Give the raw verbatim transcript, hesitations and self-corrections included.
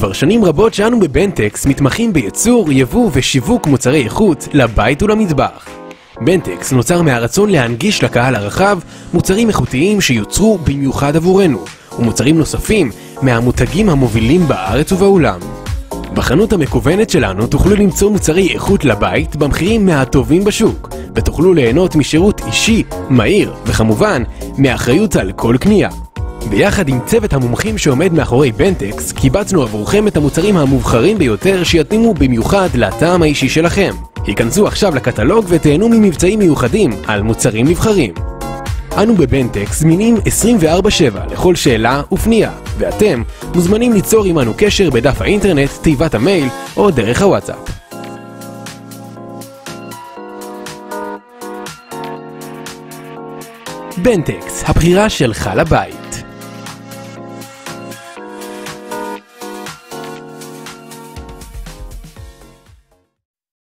כבר שנים רבות שאנו בבנטקס מתמחים בייצור, יבוא ושיווק מוצרי איכות לבית ולמטבח. בנטקס נוצר מהרצון להנגיש לקהל הרחב מוצרים איכותיים שיוצרו במיוחד עבורנו, ומוצרים נוספים מהמותגים המובילים בארץ ובעולם. בחנות המקוונת שלנו תוכלו למצוא מוצרי איכות לבית במחירים מהטובים בשוק, ותוכלו ליהנות משירות אישי, מהיר, וכמובן, מאחריות על כל קנייה. ביחד עם צוות המומחים שעומד מאחורי בנטקס, קיבצנו עבורכם את המוצרים המובחרים ביותר שיתאימו במיוחד לטעם האישי שלכם. היכנסו עכשיו לקטלוג ותהנו ממבצעים מיוחדים על מוצרים נבחרים. אנו בבנטקס זמינים עשרים וארבע שבע לכל שאלה ופנייה, ואתם מוזמנים ליצור עמנו קשר בדף האינטרנט, תיבת המייל או דרך הוואטסאפ. בנטקס, הבחירה שלך לבית.